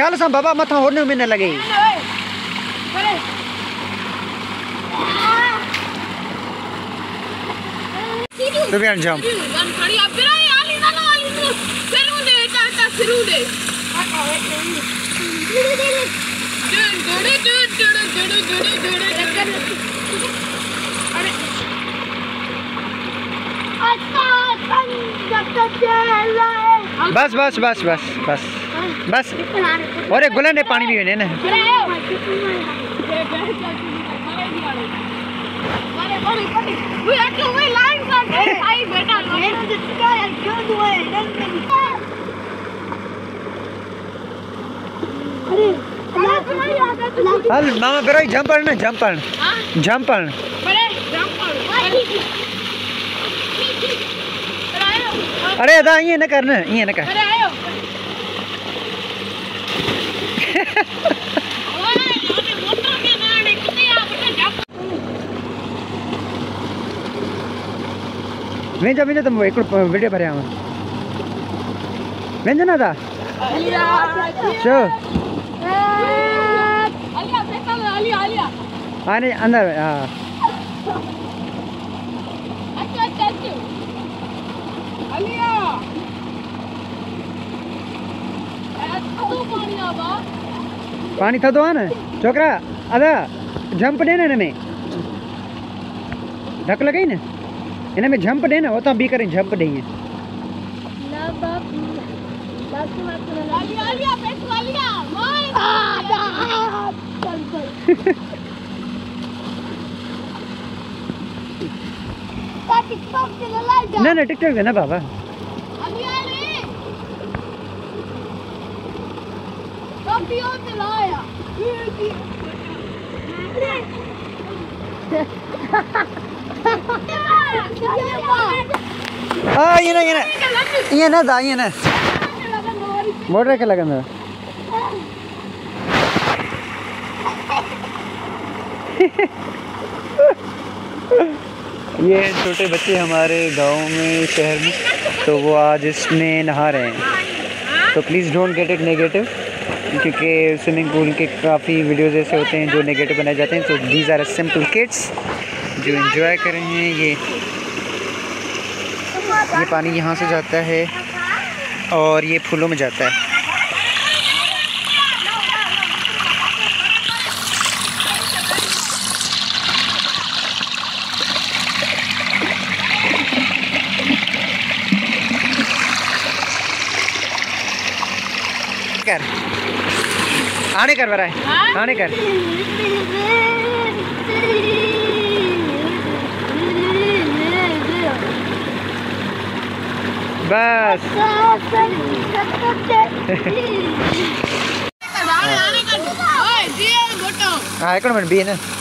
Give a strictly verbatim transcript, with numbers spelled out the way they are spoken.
ख्याल से बाबा मथा होने में न लगे। तो भी जंप बस बस बस बस बस बस और एक गुलन ने पानी भी है ना। हल मामा बेरो जंप ना जंप जंप अरे अदा ये न करना ये न कर वेंजा वेंजा तुम एक वीडियो भरे आवा वेंजा ना दा चो आलिया बेटा आलिया आलिया आने अंदर हां अच्छा अच्छा अच्छा आलिया पानी था तो ना छोकरा अदा जंप देना इनमें धक लगाई ना इनमें जंप देना वो तो भी करें जंप देंगे ना बाप बाप की बात सुनो आलिया आलिया पेट आलिया मार चल चल का टिकटॉक से लाई जा ना ना टिकटॉक है ना बाबा आलिया रे कपियों से लाया हाँ ये ना ये ना ये ना दा ये ना मोटर के लगन ये छोटे बच्चे हमारे गांव में शहर में तो वो आज इसमें नहा रहे हैं तो please don't get it negative क्योंकि स्विमिंग पूल के काफ़ी वीडियोज़ ऐसे होते हैं जो नेगेटिव बनाए जाते हैं। तो दीज आर सिंपल किड्स जो एंजॉय कर रहे हैं। ये ये पानी यहाँ से जाता है और ये फूलों में जाता है। कर आने कर बरा आने कर बस हाँ एक मिनट भी है ना।